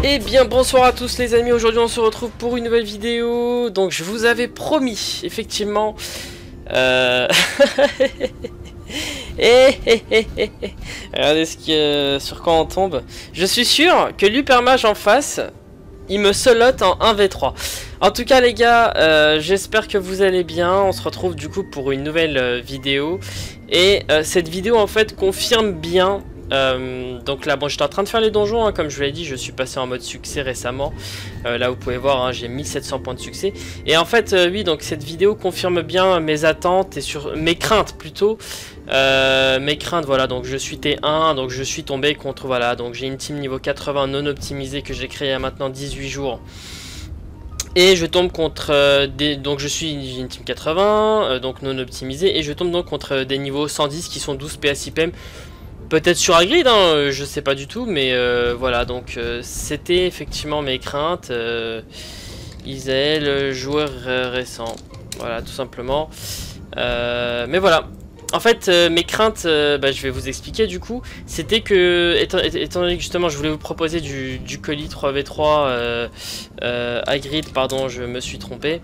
Eh bien bonsoir à tous les amis, aujourd'hui on se retrouve pour une nouvelle vidéo. Donc je vous avais promis, effectivement regardez sur quoi on tombe. Je suis sûr que l'Hypermage en face, il me solote en 1v3. En tout cas les gars, j'espère que vous allez bien. On se retrouve du coup pour une nouvelle vidéo. Et cette vidéo en fait confirme bien. Donc là bon, j'étais en train de faire les donjons hein, comme je vous l'ai dit, je suis passé en mode succès récemment. Là vous pouvez voir hein, j'ai 1700 points de succès. Et en fait oui, donc cette vidéo confirme bien mes attentes et sur mes craintes plutôt. Mes craintes, voilà, donc je suis T1, donc je suis tombé contre, voilà, donc j'ai une team niveau 80 non optimisée que j'ai créée il y a maintenant 18 jours. Et je tombe contre donc j'ai une team 80, donc non optimisée, et je tombe donc contre des niveaux 110 qui sont 12 PS IPM. Peut-être sur Hagrid, hein, je sais pas du tout, mais voilà, donc c'était effectivement mes craintes. Isaël, joueur récent, voilà, tout simplement. Mais voilà. En fait, mes craintes, je vais vous expliquer du coup. C'était que, étant donné que justement je voulais vous proposer du colis 3v3 Hagrid, pardon, je me suis trompé.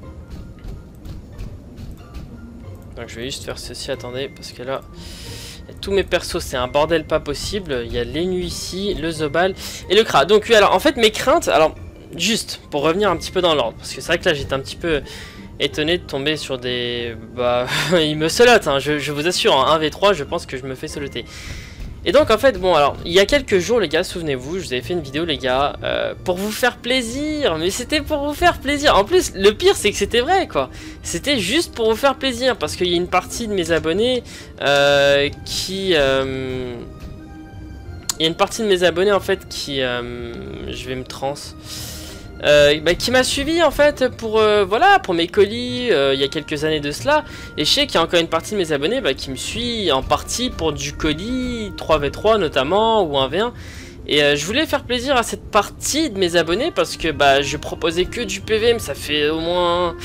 Donc je vais juste faire ceci, attendez, parce que là, tous mes persos c'est un bordel pas possible. Il y a les nuits ici, le Zobal et le Kra. Donc oui, alors en fait mes craintes, alors juste pour revenir un petit peu dans l'ordre, parce que c'est vrai que là j'étais un petit peu étonné de tomber sur des... Bah, il me solote, hein, je vous assure, en 1v3, je pense que je me fais soloter. Et donc, en fait, bon, alors, il y a quelques jours, les gars, souvenez-vous, je vous avais fait une vidéo, les gars, pour vous faire plaisir, mais c'était pour vous faire plaisir. En plus, le pire, c'est que c'était vrai, quoi. C'était juste pour vous faire plaisir, parce qu'il y a une partie de mes abonnés qui... Il y a une partie de mes abonnés, en fait, qui... je vais me trans... qui m'a suivi en fait pour voilà, pour mes colis il y a quelques années de cela, et je sais qu'il y a encore une partie de mes abonnés qui me suit en partie pour du colis 3v3 notamment ou 1v1, et je voulais faire plaisir à cette partie de mes abonnés parce que je proposais que du PVM, ça fait au moins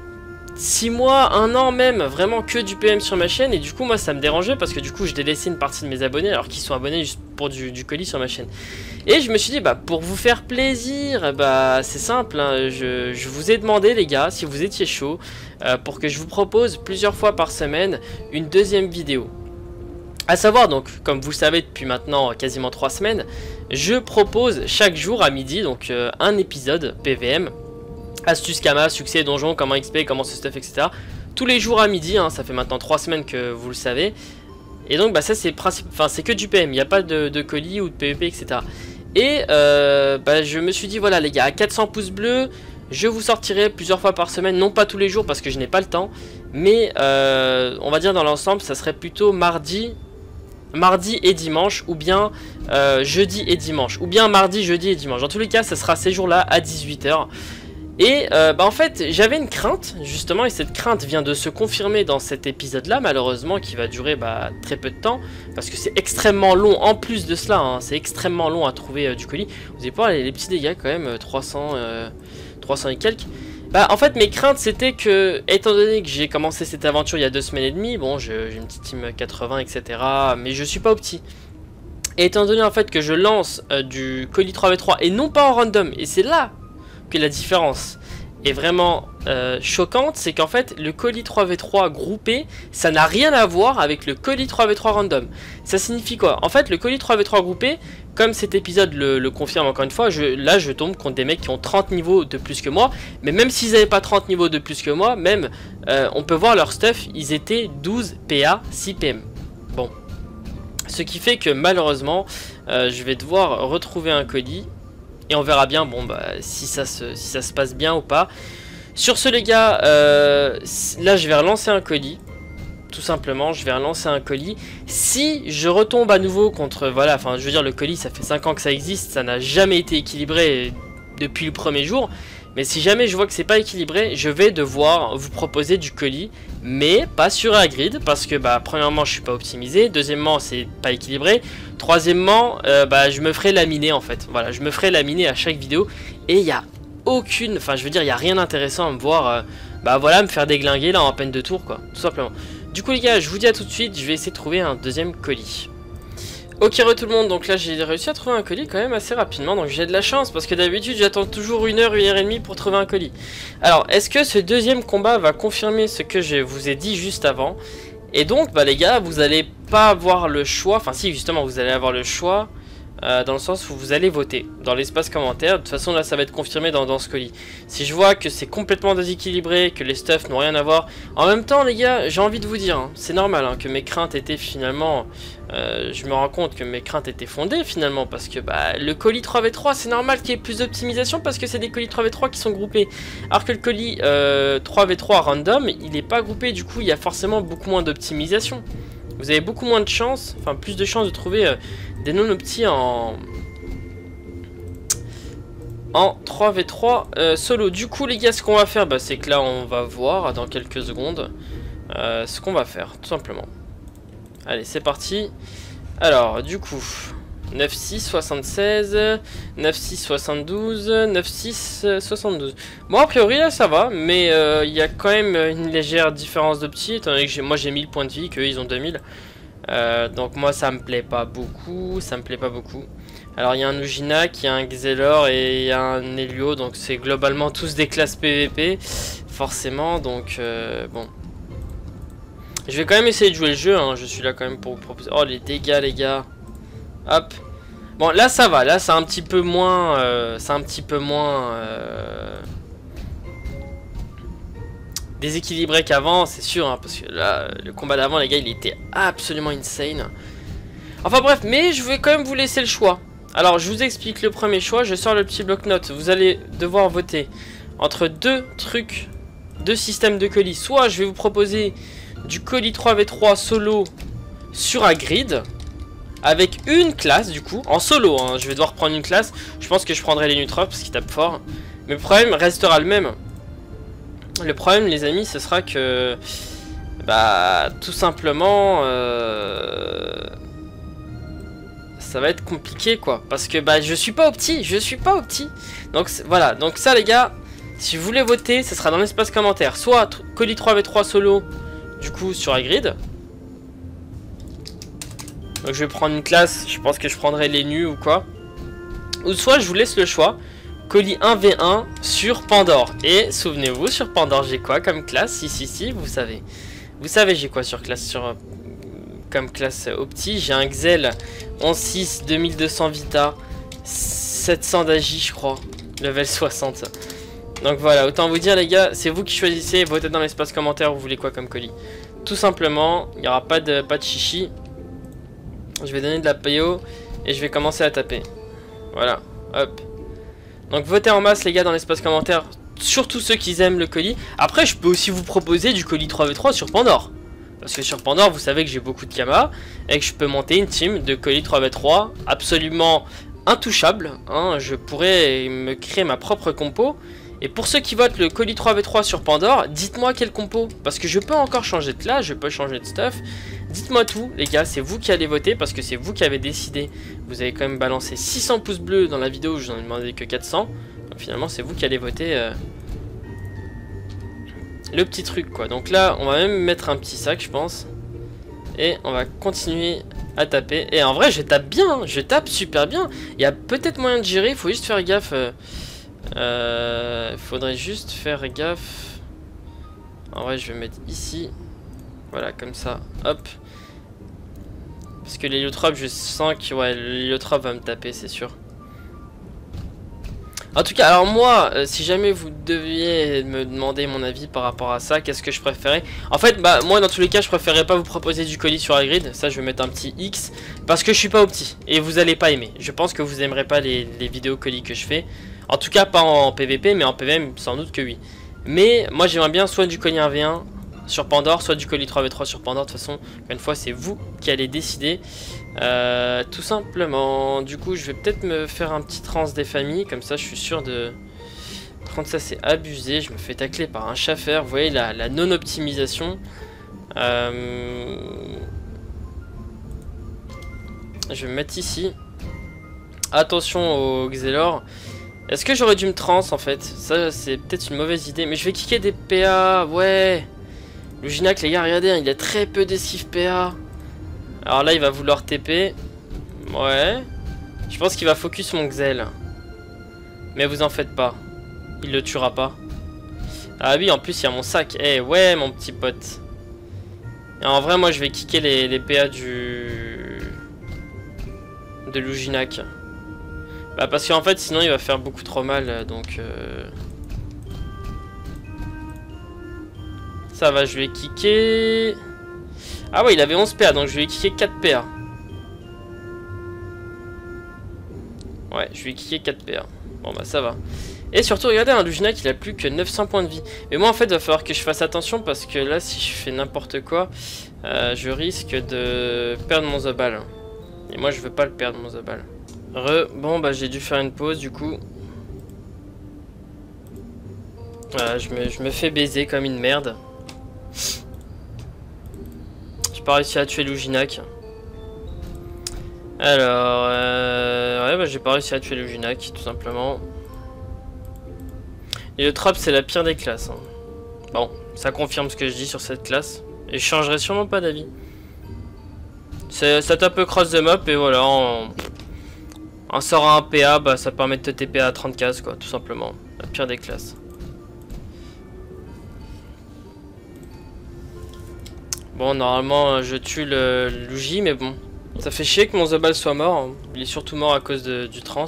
6 mois, 1 an même, vraiment que du PM sur ma chaîne, et du coup moi ça me dérangeait parce que du coup je délaissais une partie de mes abonnés alors qu'ils sont abonnés juste pour du colis sur ma chaîne. Et je me suis dit pour vous faire plaisir, c'est simple, hein, je vous ai demandé les gars si vous étiez chaud pour que je vous propose plusieurs fois par semaine une deuxième vidéo. À savoir donc, comme vous le savez depuis maintenant quasiment 3 semaines, je propose chaque jour à midi donc un épisode PVM. Astuces Kama, succès, donjon, comment XP, comment ce stuff, etc. Tous les jours à midi, hein, ça fait maintenant 3 semaines que vous le savez. Et donc ça c'est c'est que du PM, il n'y a pas de colis ou de PVP, etc. Et je me suis dit voilà les gars, à 400 pouces bleus, je vous sortirai plusieurs fois par semaine, non pas tous les jours parce que je n'ai pas le temps, mais on va dire dans l'ensemble ça serait plutôt mardi et dimanche, ou bien jeudi et dimanche, ou bien mardi, jeudi et dimanche. Dans tous les cas ça sera ces jours là à 18 h. Et en fait j'avais une crainte justement, et cette crainte vient de se confirmer dans cet épisode là malheureusement, qui va durer très peu de temps parce que c'est extrêmement long. En plus de cela hein, c'est extrêmement long à trouver du colis. Vous allez voir les petits dégâts quand même, 300 et quelques. En fait mes craintes c'était que, étant donné que j'ai commencé cette aventure il y a 2 semaines et demie, bon j'ai une petite team 80 etc, mais je suis pas opti. Et étant donné en fait que je lance du colis 3v3 et non pas en random, et c'est là que la différence est vraiment choquante, c'est qu'en fait le colis 3v3 groupé, ça n'a rien à voir avec le colis 3v3 random. Ça signifie quoi? En fait le colis 3v3 groupé, comme cet épisode le confirme encore une fois, là je tombe contre des mecs qui ont 30 niveaux de plus que moi, mais même s'ils n'avaient pas 30 niveaux de plus que moi, même on peut voir leur stuff, ils étaient 12 PA 6 PM. Bon, ce qui fait que malheureusement je vais devoir retrouver un colis. Et on verra bien si ça se passe bien ou pas. Sur ce les gars, là je vais relancer un colis. Tout simplement, je vais relancer un colis. Si je retombe à nouveau contre... Voilà, enfin je veux dire le colis ça fait 5 ans que ça existe. Ça n'a jamais été équilibré depuis le premier jour. Mais si jamais je vois que c'est pas équilibré, je vais devoir vous proposer du colis. Mais pas sur Hagrid, parce que premièrement je suis pas optimisé. Deuxièmement c'est pas équilibré. Troisièmement je me ferai laminer en fait. Voilà, je me ferai laminer à chaque vidéo. Et il y a aucune... Enfin je veux dire il y a rien d'intéressant à me voir... voilà, me faire déglinguer là en peine de tour quoi. Tout simplement. Du coup les gars, je vous dis à tout de suite. Je vais essayer de trouver un deuxième colis. Ok tout le monde, donc là j'ai réussi à trouver un colis quand même assez rapidement, donc j'ai de la chance parce que d'habitude j'attends toujours 1 heure et demie pour trouver un colis. Alors est-ce que ce deuxième combat va confirmer ce que je vous ai dit juste avant? Et donc bah les gars, vous allez pas avoir le choix, enfin si justement vous allez avoir le choix, dans le sens où vous allez voter dans l'espace commentaire. De toute façon là ça va être confirmé dans ce colis. Si je vois que c'est complètement déséquilibré, que les stuffs n'ont rien à voir, en même temps les gars j'ai envie de vous dire, hein, c'est normal hein, que mes craintes étaient finalement, je me rends compte que mes craintes étaient fondées finalement, parce que bah, le colis 3v3 c'est normal qu'il y ait plus d'optimisation parce que c'est des colis 3v3 qui sont groupés, alors que le colis 3v3 random il n'est pas groupé, du coup il y a forcément beaucoup moins d'optimisation. Vous avez beaucoup moins de chances, enfin plus de chances de trouver des non-optis en 3v3 solo. Du coup les gars, ce qu'on va faire, bah, c'est que là on va voir dans quelques secondes ce qu'on va faire, tout simplement. Allez, c'est parti. Alors, du coup, 9-6, 76, 9-6, 72, 9-6, 72. Bon, a priori, là, ça va, mais il y a quand même une légère différence de petits, étant donné que moi, j'ai 1000 points de vie, qu'eux, ils ont 2000. Donc, moi, ça me plaît pas beaucoup, Alors, il y a un Ujinak, il y a un Xelor et il y a un Helio, donc c'est globalement tous des classes PVP, forcément, donc, bon. Je vais quand même essayer de jouer le jeu, hein. Je suis là quand même pour vous proposer... Oh, les dégâts, les gars. Hop. Bon, là, ça va. Là, c'est un petit peu moins... déséquilibré qu'avant, c'est sûr. Hein, parce que là, le combat d'avant, les gars, il était absolument insane. Enfin, bref. Mais je vais quand même vous laisser le choix. Alors, je vous explique le premier choix. Je sors le petit bloc-notes. Vous allez devoir voter entre deux trucs, deux systèmes de colis. Soit, je vais vous proposer... du colis 3v3 solo sur un grid avec une classe du coup en solo, hein. Je vais devoir prendre une classe. Je pense que je prendrai les Nutrops parce qu'ils tapent fort, mais le problème restera le même. Le problème les amis, ce sera que bah tout simplement ça va être compliqué quoi, parce que bah je suis pas opti, donc voilà. Donc ça les gars, si vous voulez voter, ce sera dans l'espace commentaire, soit colis 3v3 solo du coup sur la grid. Donc je vais prendre une classe, je pense que je prendrai les nus ou quoi. Ou soit je vous laisse le choix, colis 1v1 sur Pandore. Et souvenez-vous, sur Pandore j'ai quoi comme classe? Si, vous savez. Vous savez j'ai quoi sur classe, comme classe opti. J'ai un Xel 11-6, 2200 Vita, 700 d'Agi je crois, level 60. Donc voilà, autant vous dire les gars, c'est vous qui choisissez, votez dans l'espace commentaire, vous voulez quoi comme colis. Tout simplement, il n'y aura pas de chichi. Je vais donner de la PO et je vais commencer à taper. Voilà, hop. Donc votez en masse les gars dans l'espace commentaire, surtout ceux qui aiment le colis. Après je peux aussi vous proposer du colis 3v3 sur Pandore. Parce que sur Pandore vous savez que j'ai beaucoup de Kama et que je peux monter une team de colis 3v3 absolument intouchable, hein. Je pourrais me créer ma propre compo. Et pour ceux qui votent le colis 3v3 sur Pandore, dites-moi quel compo. Parce que je peux encore changer de classe, je peux changer de stuff. Dites-moi tout, les gars, c'est vous qui allez voter parce que c'est vous qui avez décidé. Vous avez quand même balancé 600 pouces bleus dans la vidéo où je n'en ai demandé que 400. Donc finalement, c'est vous qui allez voter le petit truc, quoi. Donc là, on va même mettre un petit sac, je pense. Et on va continuer à taper. Et en vrai, je tape bien, je tape super bien. Il y a peut-être moyen de gérer, il faut juste faire gaffe... faudrait juste faire gaffe. En vrai je vais mettre ici. Voilà comme ça. Hop. Parce que l'héliotrope je sens que ouais, l'héliotrope va me taper c'est sûr. En tout cas alors moi si jamais vous deviez me demander mon avis par rapport à ça, qu'est-ce que je préférais? En fait bah moi dans tous les cas je préférais pas vous proposer du colis sur la grid. Ça je vais mettre un petit X. Parce que je suis pas opti. Et vous allez pas aimer. Je pense que vous aimerez pas les vidéos colis que je fais. En tout cas pas en PVP mais en PVM sans doute que oui. Mais moi j'aimerais bien soit du colis 1v1 sur Pandore, soit du colis 3v3 sur Pandore. De toute façon, une fois c'est vous qui allez décider. Tout simplement. Du coup je vais peut-être me faire un petit trans des familles. Comme ça je suis sûr de... Par contre ça c'est abusé. Je me fais tacler par un chaffer. Vous voyez la non-optimisation. Je vais me mettre ici. Attention au Xelor. Est-ce que j'aurais dû me trans en fait? Ça c'est peut-être une mauvaise idée. Mais je vais kicker des PA. Ouais. Le Ginac les gars regardez hein, il a très peu d'esquive PA. Alors là il va vouloir TP. Ouais. Je pense qu'il va focus mon Xel. Mais vous en faites pas. Il le tuera pas. Ah oui, en plus il y a mon sac. Eh ouais, mon petit pote. Et en vrai, moi je vais kicker les PA de Luginac. Bah parce qu'en fait sinon il va faire beaucoup trop mal. Donc ça va, je vais kicker. Ah ouais, il avait 11 PA, donc je vais kicker 4 PA. Ouais, je vais kicker 4 PA. Bon bah ça va. Et surtout, regardez, un Luginac, il a plus que 900 points de vie. Mais moi, en fait, il va falloir que je fasse attention parce que là, si je fais n'importe quoi, je risque de perdre mon Zobal. Et moi, je veux pas le perdre, mon Zobal. Bon, bah j'ai dû faire une pause, du coup. Voilà, je me fais baiser comme une merde. J'ai pas réussi à tuer Luginac. Alors, ouais, bah j'ai pas réussi à tuer Luginac, tout simplement. Et le trap, c'est la pire des classes. Hein. Bon, ça confirme ce que je dis sur cette classe. Et je changerai sûrement pas d'avis. Ça tape cross the map et voilà, on sort à un PA, bah ça permet de te TP à 30 cases, quoi, tout simplement. La pire des classes. Bon, normalement, je tue le Luigi, mais bon. Ça fait chier que mon Zobal soit mort. Hein. Il est surtout mort à cause du trans.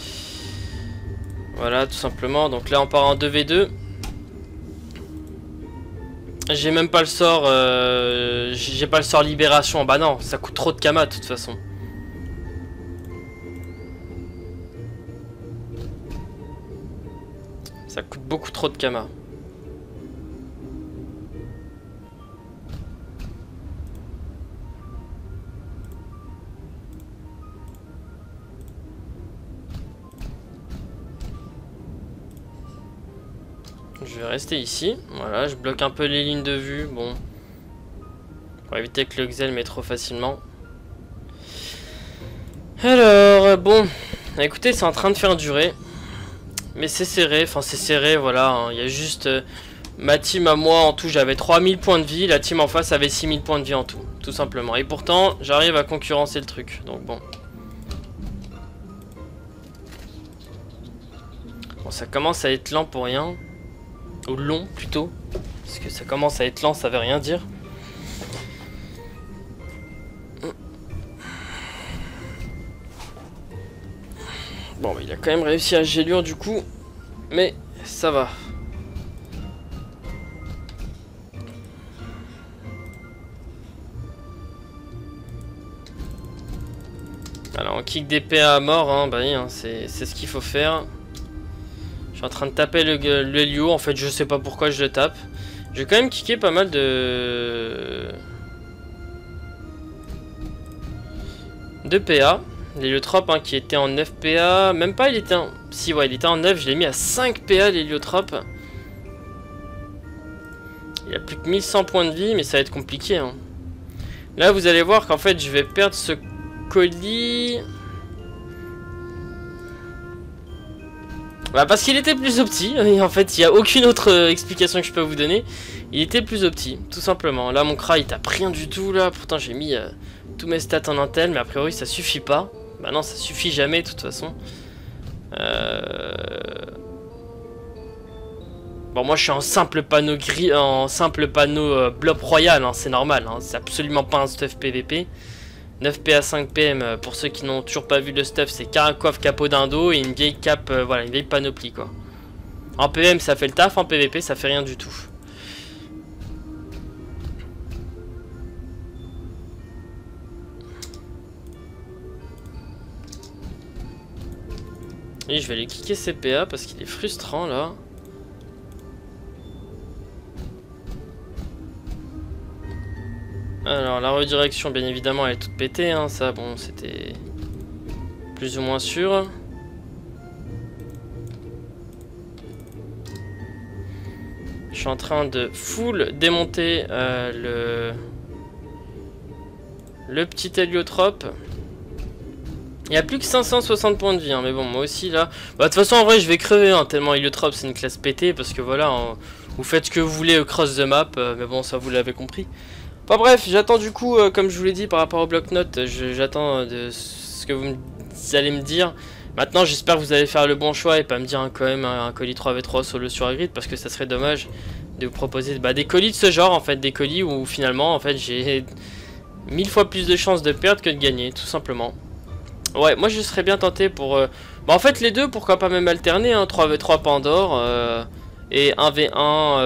Voilà, tout simplement. Donc là, on part en 2v2. J'ai même pas le sort... j'ai pas le sort libération. Bah non, ça coûte trop de Kama, de toute façon. Ça coûte beaucoup trop de Kama. Je vais rester ici. Voilà, je bloque un peu les lignes de vue. Bon. Pour éviter que le Xel m'ait trop facilement. Alors, bon. Écoutez, c'est en train de faire durer. Mais c'est serré. Enfin, c'est serré, voilà. Hein. Il y a juste... ma team à moi, en tout, j'avais 3000 points de vie. La team en face avait 6000 points de vie en tout. Tout simplement. Et pourtant, j'arrive à concurrencer le truc. Donc, bon. Bon, ça commence à être lent pour rien. Ou long plutôt, parce que ça commence à être lent, ça veut rien dire. Bon, bah, il a quand même réussi à gélure du coup, mais ça va. Alors on kick des PA à mort, hein, bah oui, hein, c'est ce qu'il faut faire. Je suis en train de taper le Helio, en fait je sais pas pourquoi je le tape. Je vais quand même kicker pas mal de PA. L'héliotrope hein, qui était en 9 PA, même pas il était en... Si ouais il était en 9, je l'ai mis à 5 PA l'héliotrope. Il a plus que 1100 points de vie mais ça va être compliqué. Hein. Là vous allez voir qu'en fait je vais perdre ce colis... Bah parce qu'il était plus opti, et en fait il n'y a aucune autre explication que je peux vous donner. Il était plus opti, tout simplement. Là mon Kra il tape rien du tout là, pourtant j'ai mis tous mes stats en intel, mais a priori ça suffit pas. Bah non ça suffit jamais de toute façon. Bon moi je suis en simple panneau gris, en simple panneau blob royal, hein, c'est normal, hein, c'est absolument pas un stuff PVP. 9P à 5PM, pour ceux qui n'ont toujours pas vu le stuff, c'est Karakov capot d'indo et une vieille cape, voilà, une vieille panoplie quoi. En PM ça fait le taf, en PVP ça fait rien du tout. Et je vais aller kicker ses PA parce qu'il est frustrant là. Alors la redirection bien évidemment elle est toute pétée hein, ça bon c'était plus ou moins sûr. Je suis en train de full démonter le petit héliotrope. Il n'y a plus que 560 points de vie hein, mais bon moi aussi là. Bah de toute façon en vrai je vais crever hein, tellement héliotrope c'est une classe pétée parce que voilà hein, vous faites ce que vous voulez cross the map mais bon ça vous l'avez compris. Enfin bref, j'attends du coup, comme je vous l'ai dit par rapport au bloc-notes, j'attends que vous allez me dire. Maintenant, j'espère que vous allez faire le bon choix et pas me dire quand même un colis 3v3 solo sur Hagrid, parce que ça serait dommage de vous proposer des colis de ce genre, en fait, des colis où finalement, en fait, j'ai 1000 fois plus de chances de perdre que de gagner, tout simplement. Ouais, moi je serais bien tenté pour... Bah en fait les deux, pourquoi pas même alterner, hein, 3v3 Pandore et 1v1...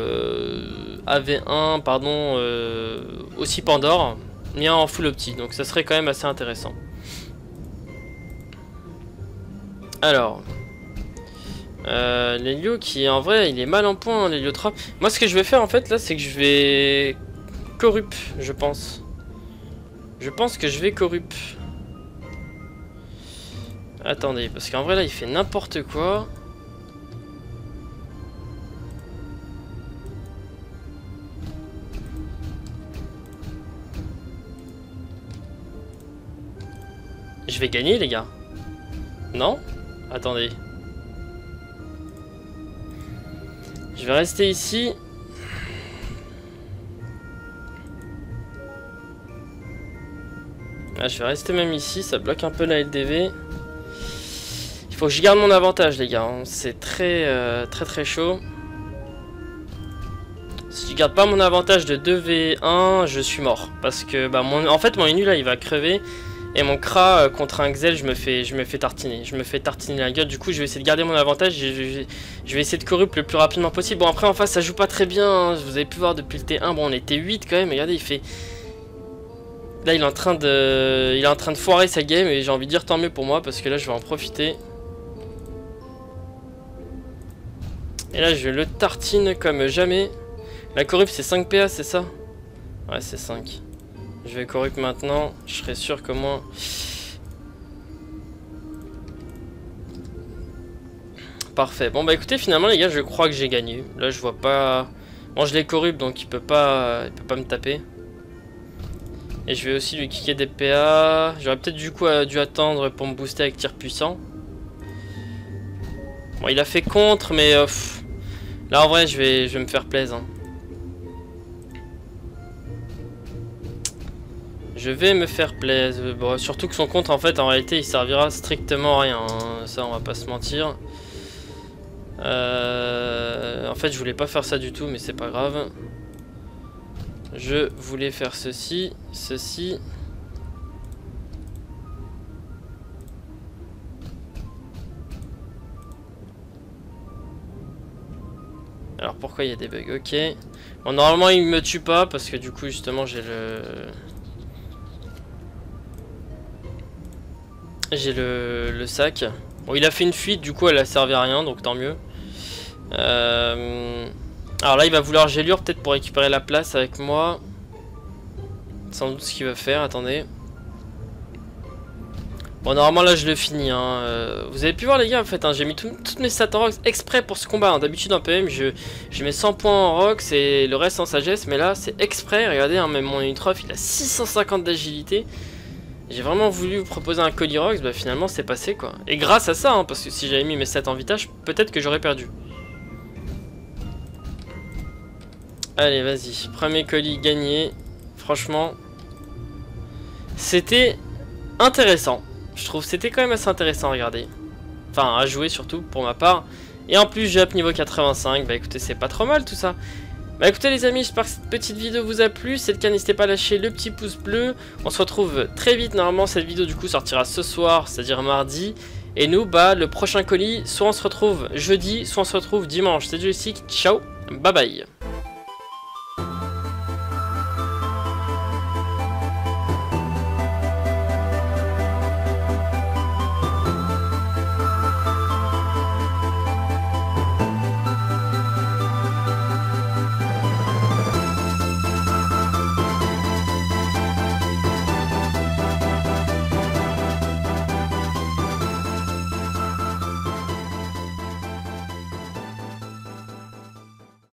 AV1, pardon, aussi Pandore, mais en full opti, donc ça serait quand même assez intéressant. Alors... l'Hélio qui en vrai il est mal en point, hein, l'Héliotrope. Moi ce que je vais faire en fait là, c'est que je vais... Corrup, je pense. Je pense que je vais Corrup. Attendez, parce qu'en vrai là il fait n'importe quoi. Je vais gagner les gars. Non? Attendez. Je vais rester ici. Ah, je vais rester même ici, ça bloque un peu la LDV. Il faut que je garde mon avantage les gars, hein. C'est très chaud. Si je garde pas mon avantage de 2v1, je suis mort. Parce que bah, en fait mon Inu là il va crever. Et mon Kra contre un Xel, je me fais tartiner. Je me fais tartiner la gueule. Du coup je vais essayer de garder mon avantage. Je vais essayer de corrupt le plus rapidement possible. Bon après en face ça joue pas très bien, hein. Vous avez pu voir depuis le T1. Bon on était 8 quand même. Regardez il fait... Là il est en train de foirer sa game. Et j'ai envie de dire tant mieux pour moi. Parce que là je vais en profiter. Et là je le tartine comme jamais. La corrupt c'est 5 PA c'est ça? Ouais c'est 5. Je vais corrupt maintenant. Je serai sûr que moi... Parfait. Bon bah écoutez finalement les gars je crois que j'ai gagné. Là je vois pas... Bon je l'ai corrupt donc il peut pas me taper. Et je vais aussi lui kicker des PA. J'aurais peut-être du coup dû attendre pour me booster avec tir puissant. Bon il a fait contre mais... Là en vrai je vais me faire plaisir. Hein. Je vais me faire plaisir. Bon, surtout que son contre en fait en réalité il servira strictement à rien. Hein. Ça on va pas se mentir. En fait je voulais pas faire ça du tout mais c'est pas grave. Je voulais faire ceci. Alors pourquoi il y a des bugs? Ok. Bon normalement il me tue pas parce que du coup justement j'ai le sac. Bon il a fait une fuite du coup elle a servi à rien donc tant mieux. Alors là il va vouloir gélure peut-être pour récupérer la place avec moi. Sans doute ce qu'il va faire, attendez. Bon normalement là je le finis hein. Vous avez pu voir les gars en fait hein, j'ai mis toutes mes stats en rocks exprès pour ce combat hein. D'habitude en PM je mets 100 points en rocks et le reste en sagesse. Mais là c'est exprès, regardez hein, même mon Unitrof il a 650 d'agilité. J'ai vraiment voulu vous proposer un colis rocks, bah finalement c'est passé quoi. Et grâce à ça hein, parce que si j'avais mis mes stats en vitesse peut-être que j'aurais perdu. Allez vas-y, premier colis gagné. Franchement c'était intéressant. Je trouve que c'était quand même assez intéressant à regarder. Enfin à jouer surtout pour ma part. Et en plus j'ai up niveau 85. Bah écoutez c'est pas trop mal tout ça. Bah écoutez les amis, j'espère que cette petite vidéo vous a plu. Si c'est le cas n'hésitez pas à lâcher le petit pouce bleu. On se retrouve très vite. Normalement cette vidéo du coup sortira ce soir, c'est-à-dire mardi. Et nous bah le prochain colis, soit on se retrouve jeudi, soit on se retrouve dimanche. C'est Joystick, ciao, bye bye.